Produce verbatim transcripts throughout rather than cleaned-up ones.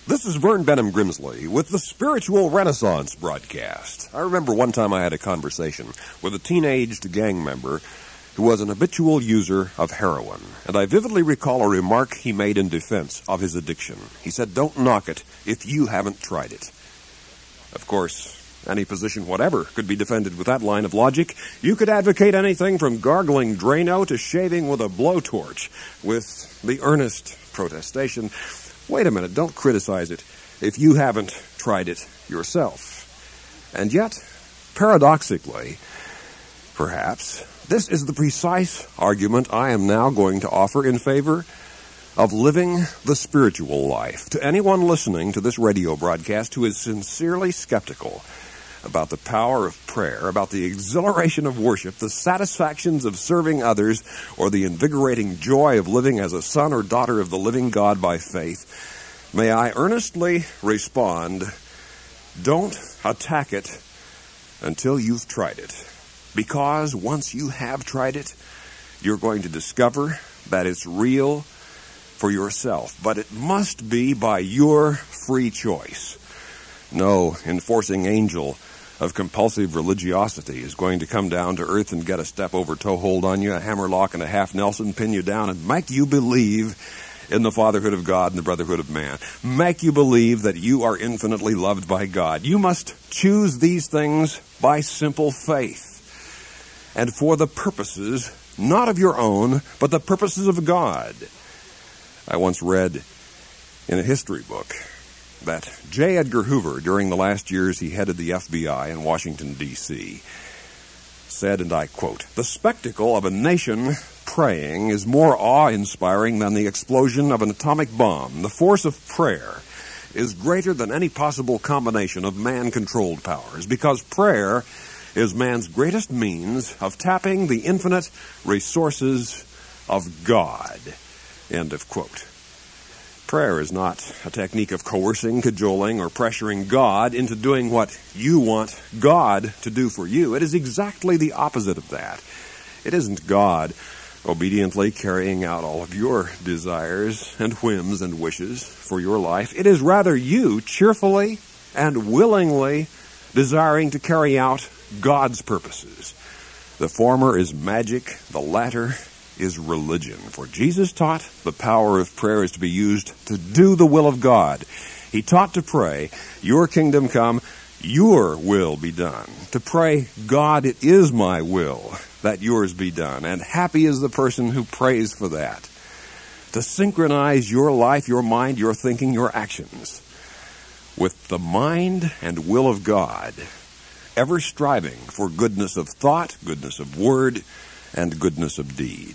This is Vern Bennom Grimsley with the Spiritual Renaissance broadcast. I remember one time I had a conversation with a teenaged gang member who was an habitual user of heroin, and I vividly recall a remark he made in defense of his addiction. He said, "Don't knock it if you haven't tried it." Of course, any position whatever could be defended with that line of logic. You could advocate anything from gargling Drano to shaving with a blowtorch with the earnest protestation, "Wait a minute, don't criticize it if you haven't tried it yourself." And yet, paradoxically, perhaps, this is the precise argument I am now going to offer in favor of living the spiritual life to anyone listening to this radio broadcast who is sincerely skeptical about the power of prayer, about the exhilaration of worship, the satisfactions of serving others, or the invigorating joy of living as a son or daughter of the living God by faith. May I earnestly respond, don't attack it until you've tried it. Because once you have tried it, you're going to discover that it's real for yourself. But it must be by your free choice. No enforcing angel of compulsive religiosity is going to come down to earth and get a step-over toehold on you, a hammerlock and a half-Nelson, pin you down, and make you believe in the Fatherhood of God and the brotherhood of man. Make you believe that you are infinitely loved by God. You must choose these things by simple faith, and for the purposes, not of your own, but the purposes of God. I once read in a history book that J. Edgar Hoover, during the last years he headed the F B I in Washington, D C, said, and I quote, "The spectacle of a nation praying is more awe-inspiring than the explosion of an atomic bomb. The force of prayer is greater than any possible combination of man-controlled powers, because prayer is man's greatest means of tapping the infinite resources of God." End of quote. Prayer is not a technique of coercing, cajoling, or pressuring God into doing what you want God to do for you. It is exactly the opposite of that. It isn't God obediently carrying out all of your desires and whims and wishes for your life. It is rather you cheerfully and willingly desiring to carry out God's purposes. The former is magic, the latter is religion. For Jesus taught the power of prayer is to be used to do the will of God. He taught to pray, "Your kingdom come, your will be done." To pray, "God, it is my will that yours be done." And happy is the person who prays for that. To synchronize your life, your mind, your thinking, your actions with the mind and will of God, ever striving for goodness of thought, goodness of word, and goodness of deed.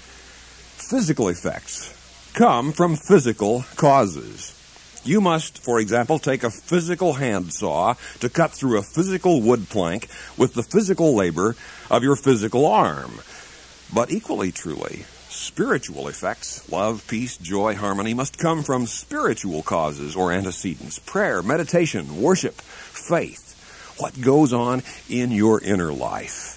Physical effects come from physical causes. You must, for example, take a physical handsaw to cut through a physical wood plank with the physical labor of your physical arm. But equally truly, spiritual effects, love, peace, joy, harmony, must come from spiritual causes or antecedents. Prayer, meditation, worship, faith. What goes on in your inner life.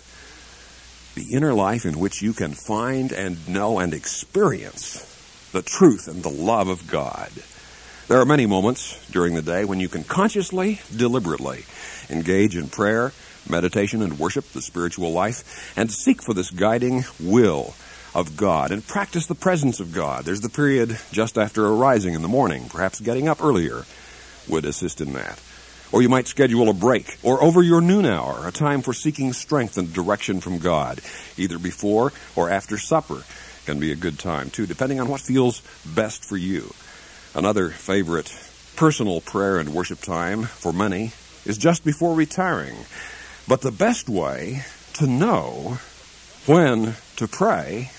The inner life in which you can find and know and experience the truth and the love of God. There are many moments during the day when you can consciously, deliberately engage in prayer, meditation, and worship, the spiritual life, and seek for this guiding will of God and practice the presence of God. There's the period just after arising in the morning. Perhaps getting up earlier would assist in that. Or you might schedule a break, or over your noon hour, a time for seeking strength and direction from God. Either before or after supper can be a good time, too, depending on what feels best for you. Another favorite personal prayer and worship time for many is just before retiring. But the best way to know when to pray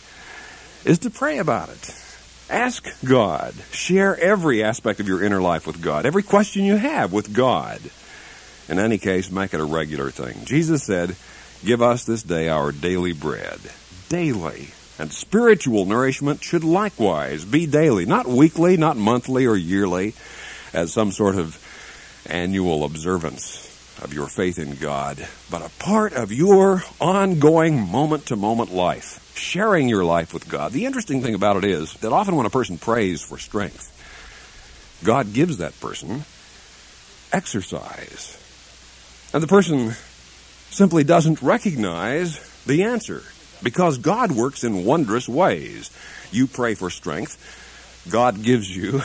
is to pray about it. Ask God. Share every aspect of your inner life with God. Every question you have with God. In any case, make it a regular thing. Jesus said, "Give us this day our daily bread." Daily. And spiritual nourishment should likewise be daily. Not weekly, not monthly or yearly, as some sort of annual observance of your faith in God, but a part of your ongoing moment-to-moment life. Sharing your life with God. The interesting thing about it is that often when a person prays for strength, God gives that person exercise. And the person simply doesn't recognize the answer because God works in wondrous ways. You pray for strength. God gives you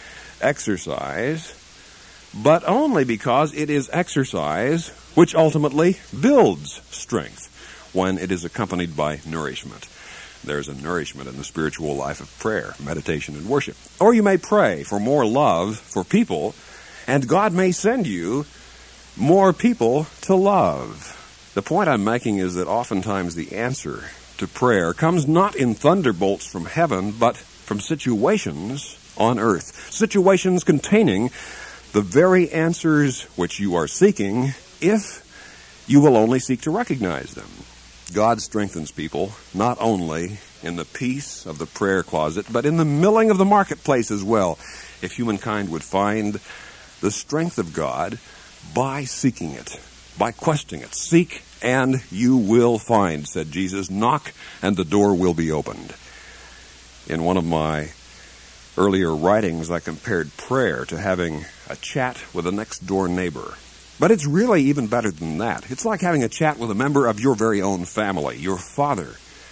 exercise, but only because it is exercise which ultimately builds strength when it is accompanied by nourishment. There's a nourishment in the spiritual life of prayer, meditation, and worship. Or you may pray for more love for people, and God may send you more people to love. The point I'm making is that oftentimes the answer to prayer comes not in thunderbolts from heaven, but from situations on earth. Situations containing the very answers which you are seeking if you will only seek to recognize them. God strengthens people not only in the peace of the prayer closet, but in the milling of the marketplace as well. If humankind would find the strength of God by seeking it, by questing it. Seek and you will find, said Jesus. Knock and the door will be opened. In one of my earlier writings, I compared prayer to having a chat with a next-door neighbor. But it's really even better than that. It's like having a chat with a member of your very own family, your father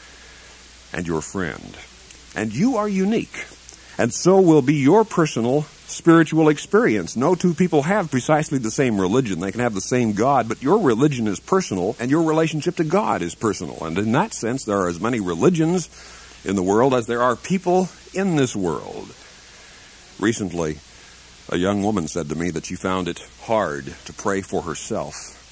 and your friend. And you are unique. And so will be your personal spiritual experience. No two people have precisely the same religion. They can have the same God, but your religion is personal, and your relationship to God is personal. And in that sense, there are as many religions in the world as there are people in this world. Recently, a young woman said to me that she found it hard to pray for herself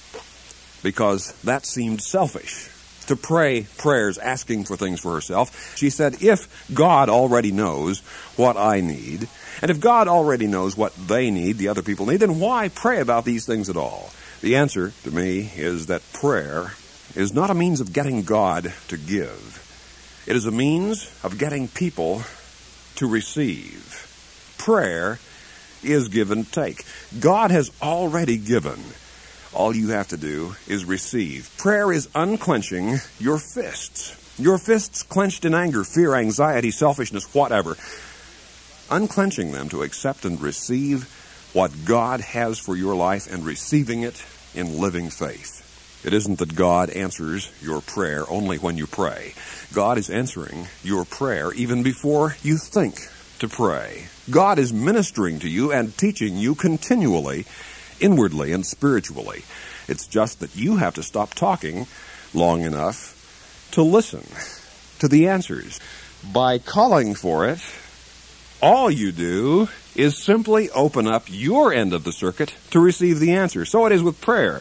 because that seemed selfish. To pray prayers asking for things for herself. She said, if God already knows what I need, and if God already knows what they need, the other people need, then why pray about these things at all? The answer to me is that prayer is not a means of getting God to give. It is a means of getting people to receive. Prayer is give and take. God has already given. All you have to do is receive. Prayer is unclenching your fists. Your fists clenched in anger, fear, anxiety, selfishness, whatever. Unclenching them to accept and receive what God has for your life and receiving it in living faith. It isn't that God answers your prayer only when you pray. God is answering your prayer even before you think to pray. God is ministering to you and teaching you continually, inwardly and spiritually. It's just that you have to stop talking long enough to listen to the answers. By calling for it, all you do is simply open up your end of the circuit to receive the answer. So it is with prayer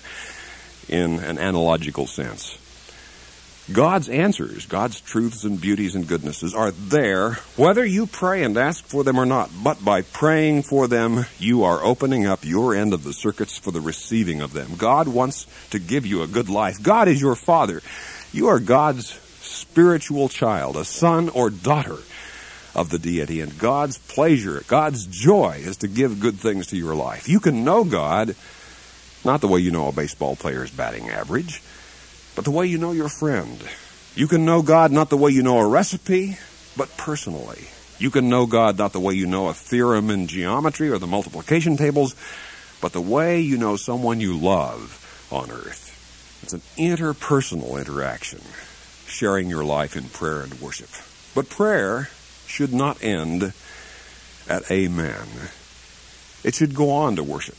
in an analogical sense. God's answers, God's truths and beauties and goodnesses are there whether you pray and ask for them or not. But by praying for them, you are opening up your end of the circuits for the receiving of them. God wants to give you a good life. God is your Father. You are God's spiritual child, a son or daughter of the deity. And God's pleasure, God's joy is to give good things to your life. You can know God not the way you know a baseball player's batting average, but the way you know your friend. You can know God not the way you know a recipe, but personally. You can know God not the way you know a theorem in geometry or the multiplication tables, but the way you know someone you love on earth. It's an interpersonal interaction, sharing your life in prayer and worship. But prayer should not end at amen. It should go on to worship.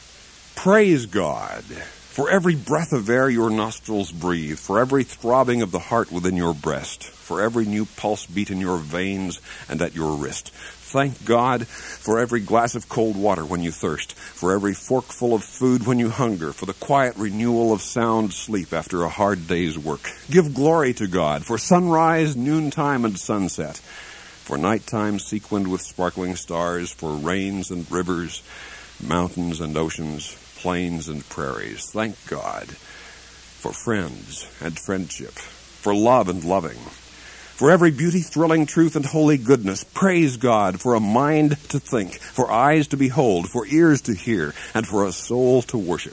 Praise God for every breath of air your nostrils breathe, for every throbbing of the heart within your breast, for every new pulse beat in your veins and at your wrist. Thank God for every glass of cold water when you thirst, for every forkful of food when you hunger, for the quiet renewal of sound sleep after a hard day's work. Give glory to God for sunrise, noontime, and sunset, for nighttime sequined with sparkling stars, for rains and rivers, mountains and oceans, plains and prairies. Thank God for friends and friendship, for love and loving, for every beauty, thrilling truth, and holy goodness. Praise God for a mind to think, for eyes to behold, for ears to hear, and for a soul to worship.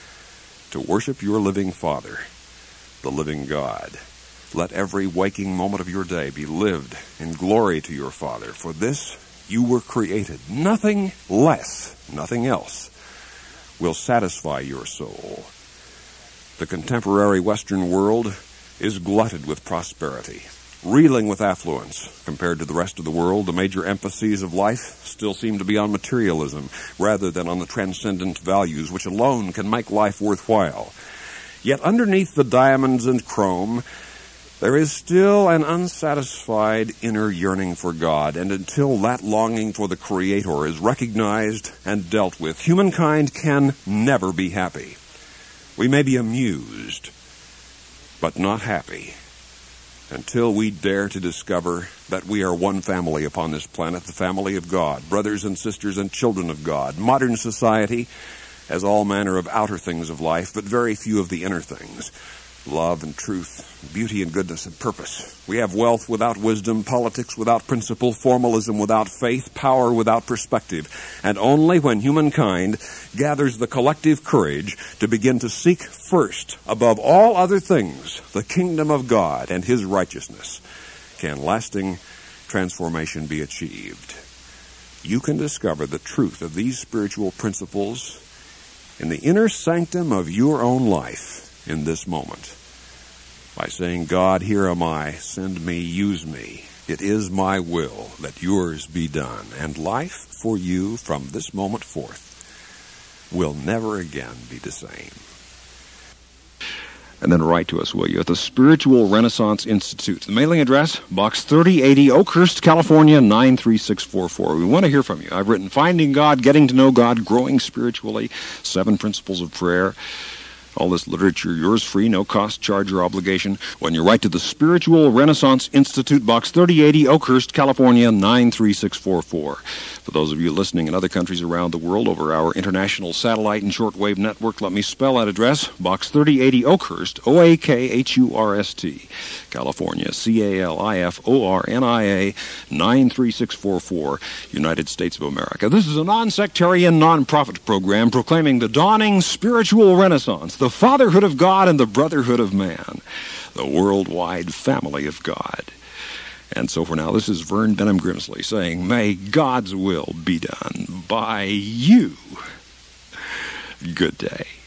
To worship your living Father, the living God. Let every waking moment of your day be lived in glory to your Father. For this you were created. Nothing less, nothing else will satisfy your soul. The contemporary Western world is glutted with prosperity, reeling with affluence. Compared to the rest of the world, the major emphases of life still seem to be on materialism rather than on the transcendent values which alone can make life worthwhile. Yet underneath the diamonds and chrome, there is still an unsatisfied inner yearning for God, and until that longing for the Creator is recognized and dealt with, humankind can never be happy. We may be amused, but not happy, until we dare to discover that we are one family upon this planet, the family of God, brothers and sisters and children of God. Modern society has all manner of outer things of life, but very few of the inner things. Love and truth, beauty and goodness and purpose. We have wealth without wisdom, politics without principle, formalism without faith, power without perspective. And only when humankind gathers the collective courage to begin to seek first, above all other things, the kingdom of God and His righteousness, can lasting transformation be achieved. You can discover the truth of these spiritual principles in the inner sanctum of your own life in this moment by saying, God, here am I, send me, use me. It is my will that yours be done, and life for you from this moment forth will never again be the same. And then write to us, will you, at the Spiritual Renaissance Institute. The mailing address, Box thirty eighty, Oakhurst, California, nine three six four four. We want to hear from you. I've written Finding God, Getting to Know God, Growing Spiritually, Seven Principles of Prayer. All this literature, yours free, no cost, charge, or obligation, when you write to the Spiritual Renaissance Institute, Box thirty eighty, Oakhurst, California, nine three six four four. For those of you listening in other countries around the world over our international satellite and shortwave network, let me spell that address, Box thirty eighty, Oakhurst, O A K H U R S T, California, C A L I F O R N I A, nine three six four four, United States of America. This is a non-sectarian, non-profit program proclaiming the dawning spiritual renaissance, the fatherhood of God and the brotherhood of man, the worldwide family of God. And so for now, this is Vern Bennom Grimsley saying, may God's will be done by you. Good day.